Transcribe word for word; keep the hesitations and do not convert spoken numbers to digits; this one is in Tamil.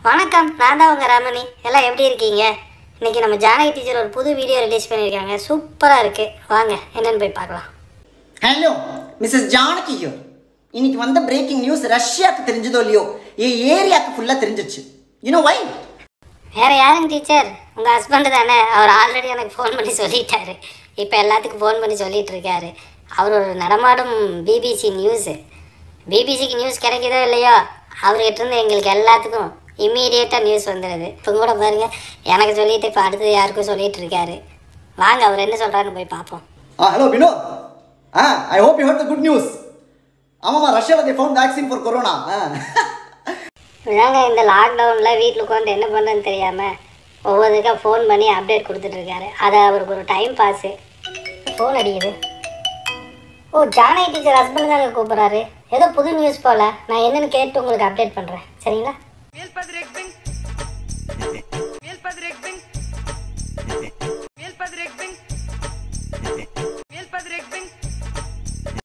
வணக்கம், நான் தான் உங்கள் ரமணி. எல்லாம் எப்படி இருக்கீங்க? இன்றைக்கி நம்ம ஜானகி டீச்சர் ஒரு புது வீடியோ ரிலீஸ் பண்ணியிருக்காங்க. சூப்பராக இருக்குது. வாங்க என்னென்னு போய் பார்க்கலாம். Hello Mrs Janaki here. இன்னைக்கு வந்த பிரேக்கிங் நியூஸ் ரஷ்யாவுக்கு தெரிஞ்சதோ இல்லையோ என் ஏரியாவுக்கு ஃபுல்லாக தெரிஞ்சிருச்சு. You know why? வேறு யாருங்க டீச்சர்? உங்கள் ஹஸ்பண்டு தானே. அவர் ஆல்ரெடி எனக்கு ஃபோன் பண்ணி சொல்லிட்டாரு. இப்போ எல்லாத்துக்கும் ஃபோன் பண்ணி சொல்லிகிட்டு இருக்காரு. அவர் ஒரு நடமாடும் பிபிசி நியூஸு. பிபிசிக்கு நியூஸ் கிடைக்குதோ இல்லையோ, அவர்கிட்ட இருந்து எங்களுக்கு எல்லாத்துக்கும் இம்மீடியட்டாக நியூஸ் வந்துடுது. இப்போ கூட பாருங்கள், எனக்கு சொல்லிட்டு இப்போ அடுத்து யாருக்கும் சொல்லிகிட்டு இருக்காரு. வாங்க அவர் என்ன சொல்கிறாருன்னு போய் பார்ப்போம். Ah hello Vinod. Ah I hope you heard the good news. ஆமாம்மா, ரஷ்யாவில் they found vaccine for corona. இதாங்க இந்த லாக்டவுனில் வீட்டில் உட்காந்து என்ன பண்ணுறதுன்னு தெரியாமல் ஒவ்வொருக்கா ஃபோன் பண்ணி அப்டேட் கொடுத்துட்ருக்காரு. அது அவருக்கு ஒரு டைம் பாஸு. ஃபோன் அடிக்குது. ஓ, ஜானகி டீச்சர் ஹஸ்பண்ட் தாங்க கூப்பிட்றாரு. ஏதோ புது நியூஸ் போல். நான் என்னென்னு கேட்டு உங்களுக்கு அப்டேட் பண்ணுறேன், சரிங்களா?